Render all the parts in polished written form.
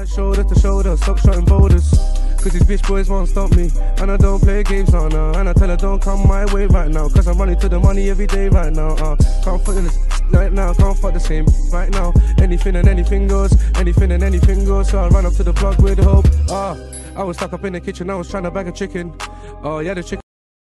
Shoulder to shoulder, stop shotting boulders. Cause these bitch boys won't stop me. And I don't play games now, no. And I tell her don't come my way right now. Cause I'm running to the money every day right now. Can't fuck this right now, can't fuck the same right now. Anything and anything goes, anything and anything goes. So I run up to the plug with hope. I was stuck up in the kitchen, I was trying to bag a chicken. Oh yeah, the chicken.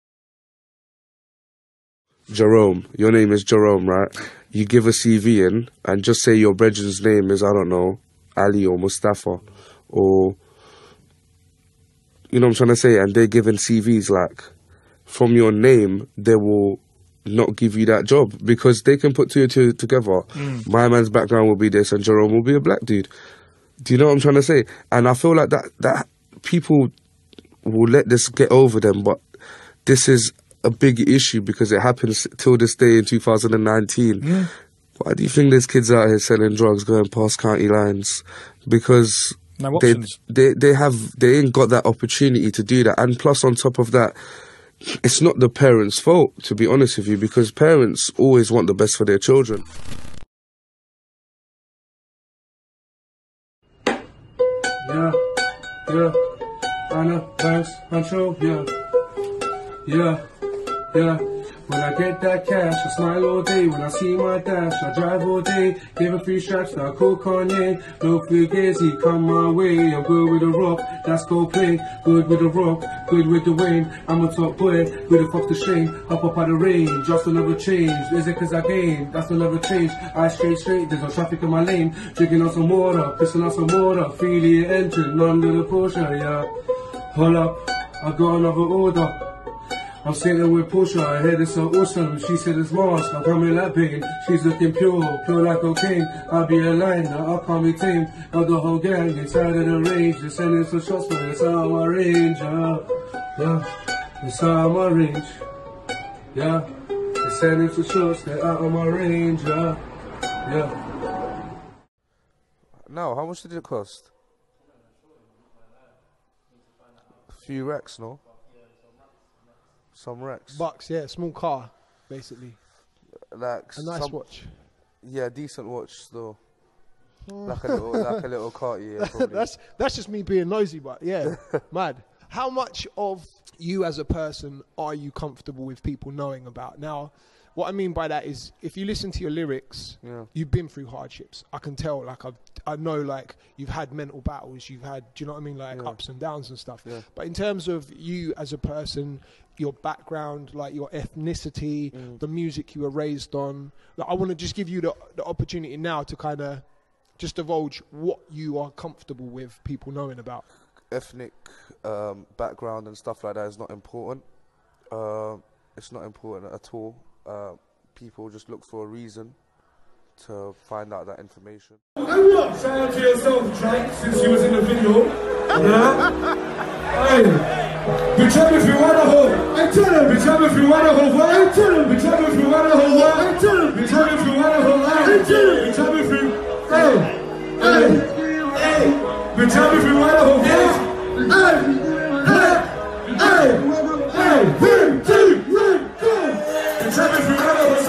Jerome, your name is Jerome, right? You give a CV in and just say your brethren's name is, I don't know, Ali or Mustafa or, you know what I'm trying to say? And they're given CVs like, from your name, they will not give you that job because they can put two and two together. My man's background will be this and Jerome will be a black dude. Do you know what I'm trying to say? And I feel like that people will let this get over them, but this is a big issue because it happens till this day in 2019. Yeah. Why do you think there's kids out here selling drugs going past county lines? Because no they ain't got that opportunity to do that. And plus on top of that, it's not the parents' fault, to be honest with you, because parents always want the best for their children. Yeah, Anna, M Huncho, yeah. When I get that cash, I smile all day. When I see my dash, I drive all day. Give a few straps, now call Kanye. No fugazi, come my way. I'm good with the rock, that's go play. Good with the rock, good with the Wayne. I'm a top boy, with the fuck the shame. Up out the range, just another change. Is it cause I gained? That's another change. I straight, there's no traffic in my lane. Drinking on some water, pissing on some water. Feel the engine under the Porsche, yeah. Hold up, I got another order. I'm sitting with Pusha, I heard it's so awesome. She said it's Mars, I'm coming like pain. She's looking pure like cocaine. I'll be a line, now I can't be tamed. Got the whole gang inside of the range. They're sending some shots, but it's out of my range, yeah. It's out of my range, yeah. They're sending some shots, they're out of my range, yeah. Now, how much did it cost? A few racks, no? Some racks. Bucks, yeah, small car, basically. Like a nice watch. Yeah, decent watch though. like a little Cartier. Probably. that's just me being nosy, but yeah, mad. How much of you as a person are you comfortable with people knowing about? Now, what I mean by that is, if you listen to your lyrics, you've been through hardships. I can tell, like I know, like you've had mental battles, you've had, do you know what I mean, like ups and downs and stuff. Yeah. But in terms of you as a person, your background, like your ethnicity, the music you were raised on, like, I want to just give you the opportunity now to kind of just divulge what you are comfortable with people knowing about. Ethnic background and stuff like that is not important. It's not important at all. People just look for a reason to find out that information. Shout out to yourself, Drake, since you was in the video. Hey, bitch up if you wanna hold. I tell him, bitch up if you wanna hold. I tell him, bitch up if you wanna hold. I tell him, bitch up if you wanna hold. I tell him, bitch up if you. Hey, bitch up if you wanna hold. Hey, 1, 2, 3, go. Bitch up if you wanna hold.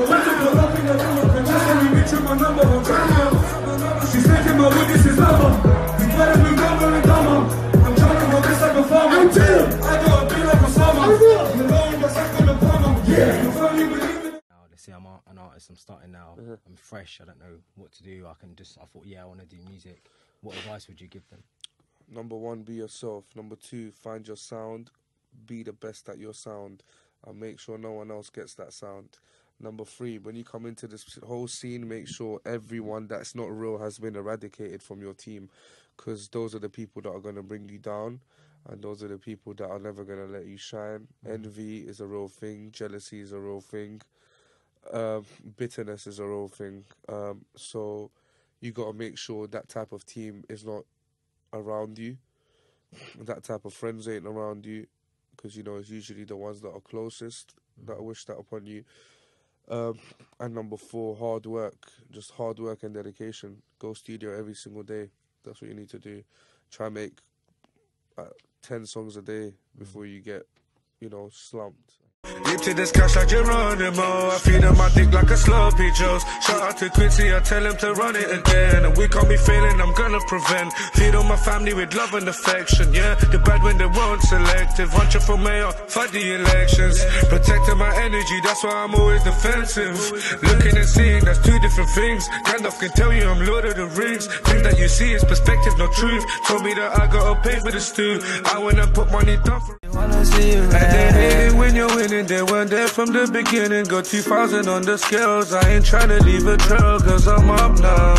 She's taking my wood, this is lava. You better be dumber and dumber. I'm trying to hold this like a farmer. I gotta be like a summer. You know what's up in the plumber. Yeah, you firmly believe it. Now, they say I'm an artist, I'm starting now. I'm fresh, I don't know what to do. I thought, yeah, I want to do music. What advice would you give them? Number 1, be yourself. Number 2, find your sound. Be the best at your sound. And make sure no one else gets that sound. Number 3, when you come into this whole scene, make sure everyone that's not real has been eradicated from your team, because those are the people that are going to bring you down, and those are the people that are never going to let you shine. Envy is a real thing. Jealousy is a real thing. Bitterness is a real thing. So you got to make sure that type of team is not around you. That type of friends ain't around you, because, you know, it's usually the ones that are closest that wish that upon you. And number 4, hard work. Just hard work and dedication. Go studio every single day. That's what you need to do. Try and make 10 songs a day before you get, you know, slumped. Deep to this cash like Geronimo. I feed on my dick like a sloppy Joe's. Shout out to Quincy, I tell him to run it again. And we can't be failing, I'm gonna prevent. Feed on my family with love and affection. Yeah, the bad when they weren't selective. Huncho for mayor, fight the elections. Protecting my energy, that's why I'm always defensive. Looking and seeing, that's two different things. Gandalf can tell you I'm Lord of the Rings. Things that you see is perspective, not truth. Told me that I gotta pay for the stew. I wanna put money down for it. And they hate it when you're winning. They weren't there from the beginning. Got 2,000 on the scales. I ain't tryna leave a trail, cause I'm up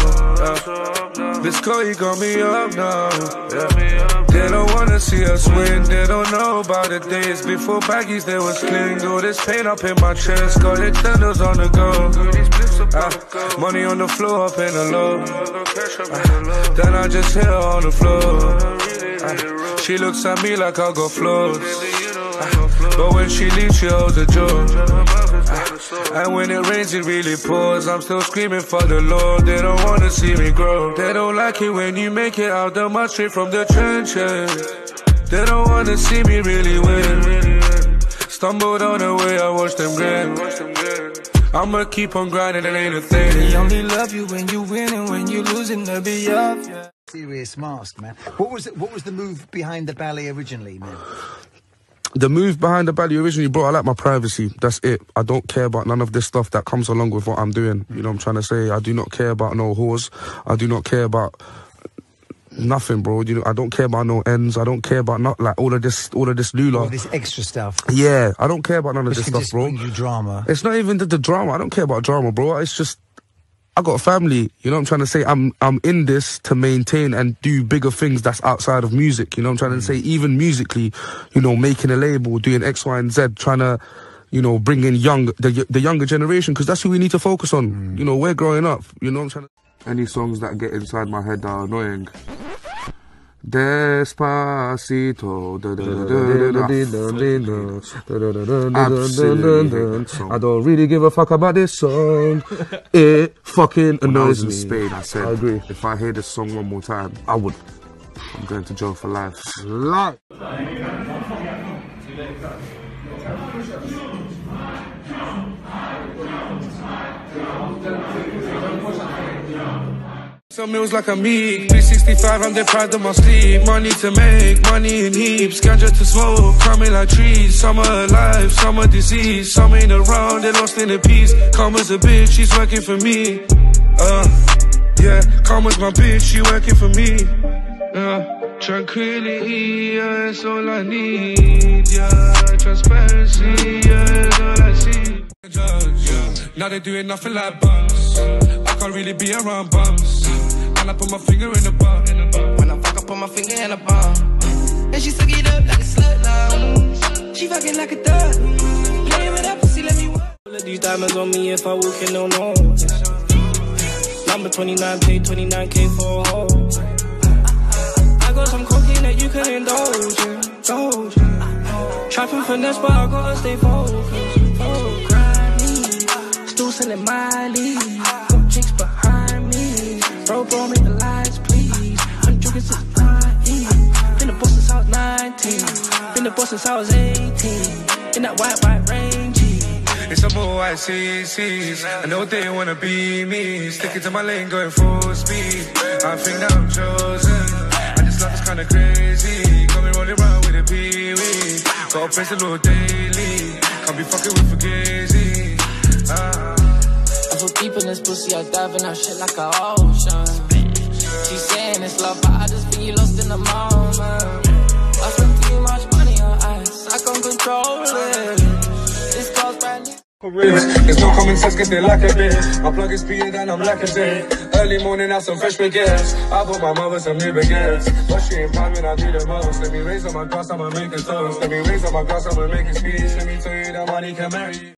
now. This Cody got me up now. They don't wanna see us win. They don't know about the days before baggies they was cling. All this pain up in my chest. Got extenders on the go. Money on the floor up in the low. Then I just hit her on the floor. She looks at me like I got flaws. But when she leaves, she holds a joke. And when it rains, it really pours. I'm still screaming for the Lord. They don't wanna see me grow. They don't like it when you make it out the mud straight from the trenches. They don't wanna see me really win. Stumbled on the way, I watched them grin. I'ma keep on grinding, it ain't a thing. They only love you when you win, and when you losing, they'll be up. Serious mask, man. What was the move behind the ballet originally, man? The move behind the ballet originally, bro, I like my privacy. That's it. I don't care about none of this stuff that comes along with what I'm doing. You know what I'm trying to say? I do not care about no whores. I do not care about nothing, bro. You know, I don't care about no ends. I don't care about not like all of this lula. All this extra stuff. Yeah, I don't care about none of this stuff, bro. You drama. It's not even the drama. I don't care about drama, bro. It's just I got a family. You know what I'm trying to say? I'm in this to maintain and do bigger things that's outside of music. You know what I'm trying to say? Even musically, you know, making a label, doing X, Y, and Z, trying to, you know, bring in the younger generation, because that's who we need to focus on. You know, we're growing up. You know what I'm trying to... Any songs that get inside my head are annoying. Despacito, absolutely. I don't really give a fuck about this song. It fucking annoys me. In Spain, I said, I agree. If I hear this song one more time, I would. I'm going to jail for life. Life. Some meals like a meat, 365, I'm deprived of my sleep. Money to make, money in heaps. Ganja to smoke, coming like trees. Some are alive, some are diseased. Some ain't around, they're lost in the peace. Karma's a bitch, she's working for me. Yeah, Karma's my bitch, she working for me. Tranquility, yeah, that's all I need. Yeah, transparency, yeah, that's all I see. Now they're doing nothing like bums. I can't really be around bums. And I put my finger in the bum. When I fuck, I put my finger in the bum. And she suck it up like a slut now. She fucking like a thug. Playing with that pussy, let me walk. All of these diamonds on me if I walk in, no noise. Number 29, paid 29K for a hoe. I got some cocaine that you can indulge in. Trapping finesse, but I gotta stay focused. Still selling my lead. Got chicks behind me. Bro, make the lights, please. I'm drinking since 9. Been the boss since I was 19. Been the boss since I was 18. In that white range. It's some more white CCs. I know they wanna be me. Sticking to my lane, going full speed. I think that I'm chosen. And this life is kinda crazy. Got me rolling around with a pee-wee. Gotta praise the Lord daily. Can't be fucking with Fugazi. I feel deep in this pussy, I dive in that shit like an ocean. She's saying it's love, but I just think you lost in the moment. I spent too much money on ice, I can't control it. This car's brand new. There's no common sense, cause they lack a bit. My plug is speeding and I'm lacking it. Early morning, have some fresh baguettes. I bought my mother some new baguettes. But she ain't proud when I do the most. Let me raise on my glass, I'ma make a toast. Let me raise on my glass, I'ma make a speech. Let me tell you that money can marry you.